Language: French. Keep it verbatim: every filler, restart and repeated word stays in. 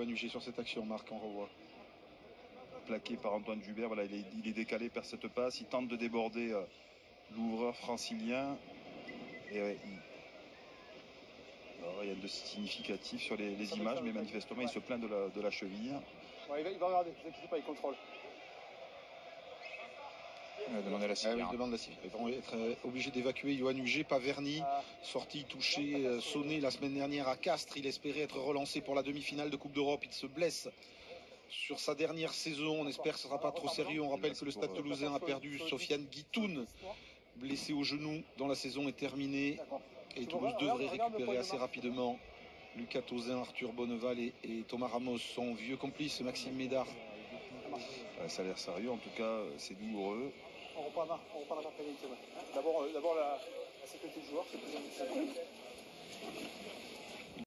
Yoann Huget sur cette action, Marc, on revoit. Plaqué par Antoine Jubert, voilà, il est, il est décalé, perd cette passe, il tente de déborder euh, l'ouvreur francilien. Et ouais, il... Alors, rien de significatif sur les, les images, mais manifestement il se plaint de la, de la cheville. Ouais, il, va, il va regarder, ne vous inquiétez pas, il contrôle. Il va demander la civière. Ah oui, il demande la civière. Ils vont être obligés d'évacuer Yoann Huget, Paverny, ah. sorti touché, euh, sonné la semaine dernière à Castres. Il espérait être relancé pour la demi-finale de Coupe d'Europe. Il se blesse sur sa dernière saison. On espère que ce ne sera pas trop sérieux. On rappelle que le Stade Toulousain a perdu Sofiane Guitoun, blessé au genou, dont la saison est terminée. Et Toulouse devrait récupérer assez rapidement Lucas Tauzin, Arthur Bonneval et, et Thomas Ramos, son vieux complice Maxime Médard. Ouais, ça a l'air sérieux, en tout cas c'est douloureux. On reprend la, on reprend la pénalité. Ouais. D'abord, euh, d'abord la, la sécurité du joueur, c'est plus important.